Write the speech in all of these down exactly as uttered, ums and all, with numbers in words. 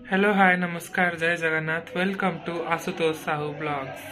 Hello hi नमस्कार जय Jagannath welcome to Ashutosh Sahu vlogs.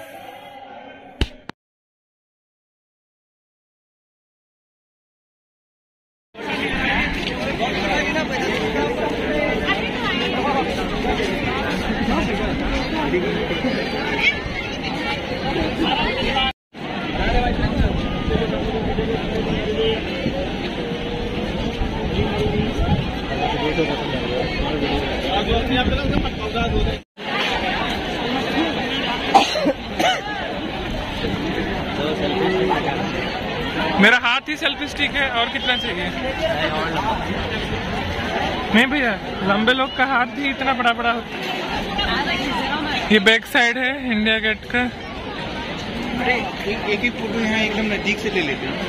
मेरा हाथ ही सेल्फी स्टिक है और कितना चाहिए? नहीं भैया, लंबे लोग का हाथ भी इतना बड़ा बड़ा होता है। ये बैक साइड है इंडिया गेट का। अरे एक एक ही फोटो यहाँ एकदम नजदीक से ले लेते हैं।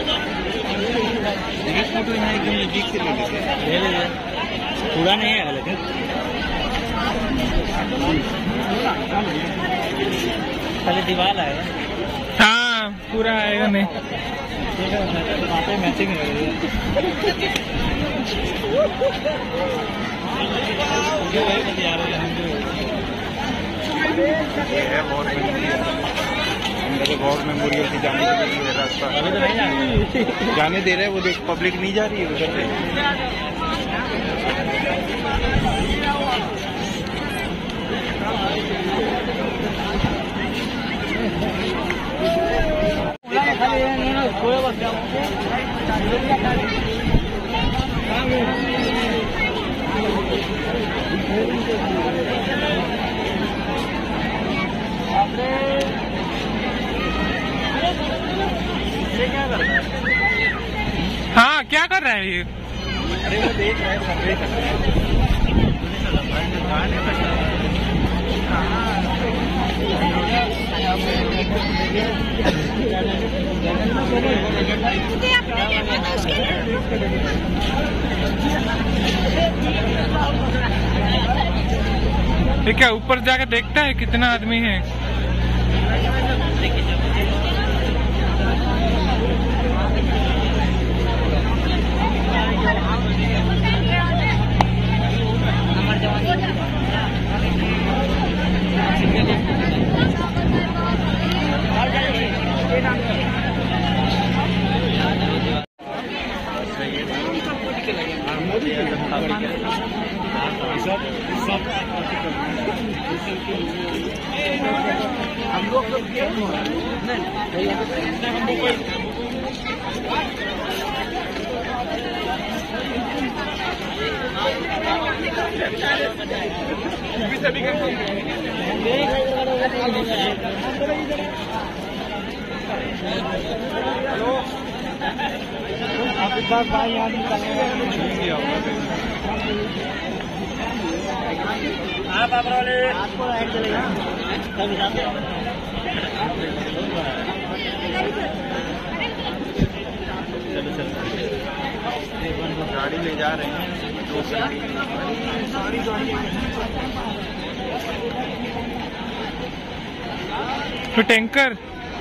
एक फोटो यहाँ एकदम नजदीक से ले लेते हैं। ले ले पूरा नहीं है लेकिन खाली दीवार आएगा। हाँ पूरा आएगा नहीं। मैचिंग गौर मेमोरियल की जाने के लिए रास्ता अभी तो नहीं जाने जाने दे रहे हैं। वो देख पब्लिक नहीं जा रही है उधर से। हाँ क्या कर रहा है ये? अरे वो देख रहा है। ये क्या ऊपर जाकर देखता है कितना आदमी है? हम लोग आप एक बार भाई यहाँ आप आप वाले आपको ऐड चलेगा तब हिसाब से चलो चलो गाड़ी ले जा रहे हैं दो गाड़ी तो टैंकर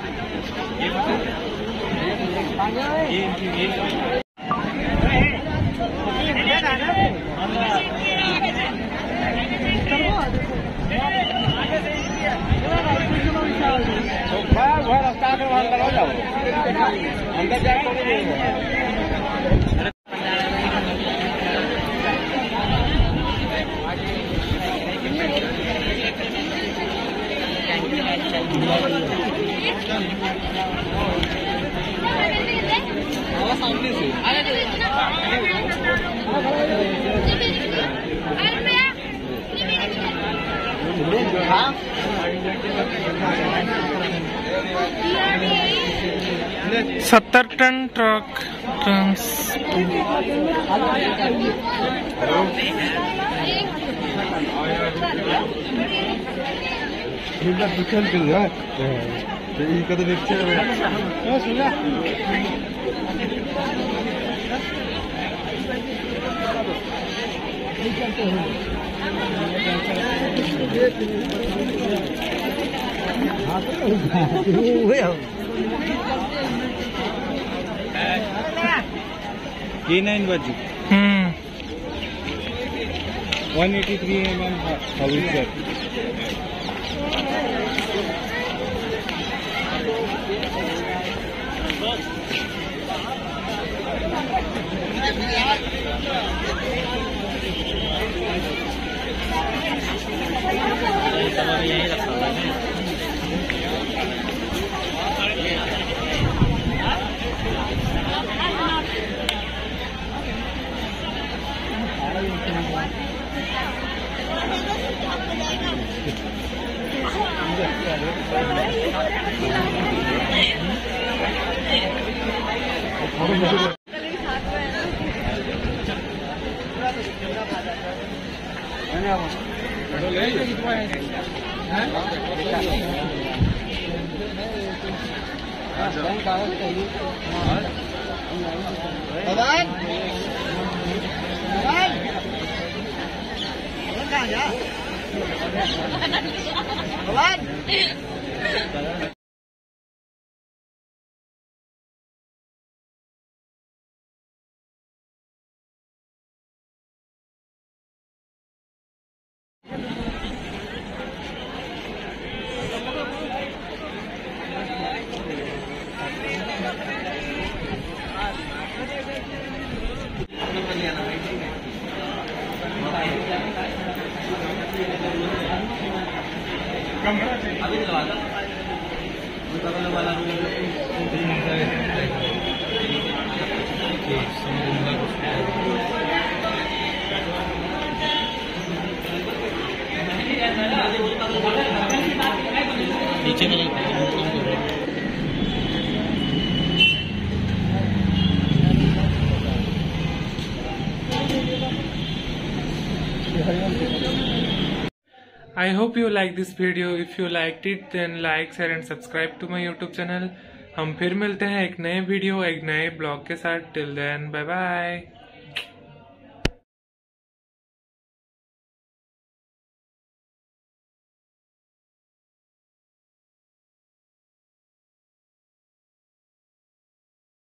अंदर जाए सामने से सत्तर टन ट्रक ट्रांस ये नाइन बजी। Hmm one eighty three M M howitzer. यही रखा हुआ है। अभी दिलवा दो। नीचे में I hope you like this video. If you liked it, then like, share and subscribe to my YouTube channel. हम फिर मिलते हैं एक नए वीडियो, एक नए ब्लॉग के साथ. Till then, bye bye.